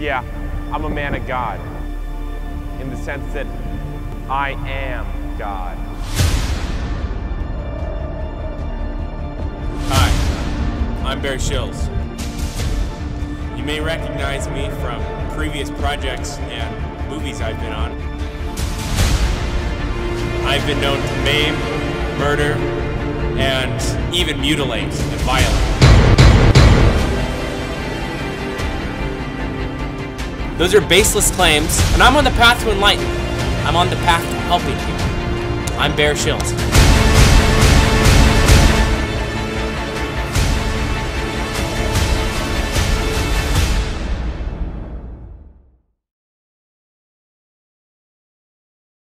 Yeah, I'm a man of God, in the sense that I am God. Hi, I'm Shillz. You may recognize me from previous projects and movies I've been on. I've been known to maim, murder, and even mutilate and violate. Those are baseless claims, and I'm on the path to enlighten. I'm on the path to helping people. I'm Shillz.